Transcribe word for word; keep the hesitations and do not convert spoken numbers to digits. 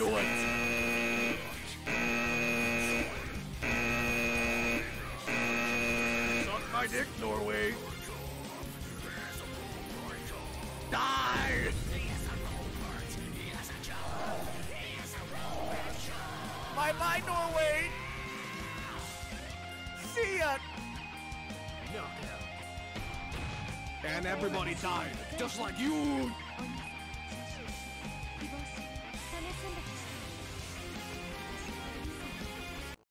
do it! Suck my dick, Norway! Die! Bye-bye, Norway! See ya! And everybody died, just like you!